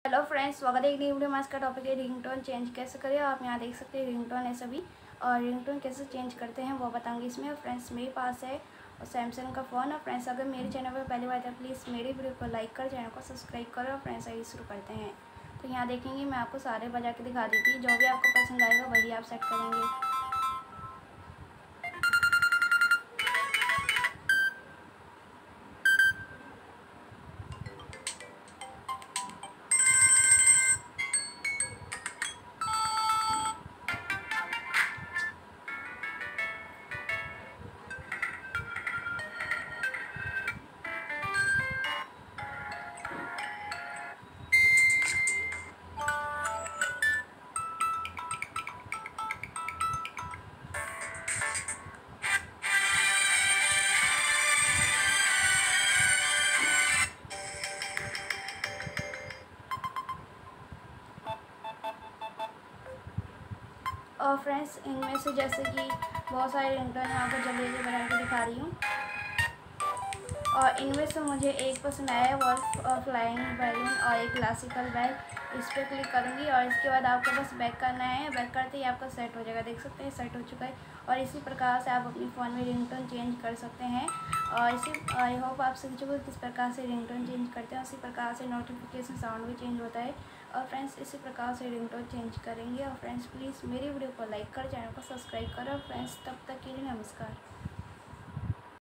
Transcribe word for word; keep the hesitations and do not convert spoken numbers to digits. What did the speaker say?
Hello friends, स्वागत है एक नई वीडियो में। आज का टॉपिक है रिंगटोन चेंज कैसे करें। आप यहाँ देख सकते हैं रिंगटोन है सभी, और रिंगटोन कैसे चेंज करते हैं वो बताऊंगी इसमें। फ्रेंड्स मेरे पास है और सैमसंग का फ़ोन। और फ्रेंड्स अगर मेरे चैनल पर पहली बार है प्लीज़ मेरी वीडियो को लाइक कर, चैनल को सब्सक्राइब करो। और फ्रेंड्स आइए शुरू करते हैं। तो यहाँ देखेंगे मैं आपको सारे बजा के दिखा देती हूँ, जो भी आपको पसंद आएगा वही आप सेट करेंगे। और फ्रेंड्स इनमें से जैसे कि बहुत सारे रिंगटोन यहाँ पर जल्दी जल्दी बना के दिखा रही हूँ। और इनमें से मुझे एक पसंद आया है वो फ्लाइंग बैलून और एक क्लासिकल बैग। इस पर क्लिक करूँगी और इसके बाद आपको बस बैक करना है। बैक करते ही आपका सेट हो जाएगा, देख सकते हैं सेट हो चुका है। और इसी प्रकार से आप अपने फ़ोन में रिंगटोन चेंज कर सकते हैं। और इसी आई होप आप सीख चुके किस प्रकार से रिंगटोन चेंज करते हैं। उसी प्रकार से नोटिफिकेशन साउंड भी चेंज होता है। और फ्रेंड्स इसी प्रकार से रिंगटोन चेंज करेंगे। और फ्रेंड्स प्लीज़ मेरी वीडियो को लाइक कर, चैनल को सब्सक्राइब करो। फ्रेंड्स तब तक के लिए नमस्कार।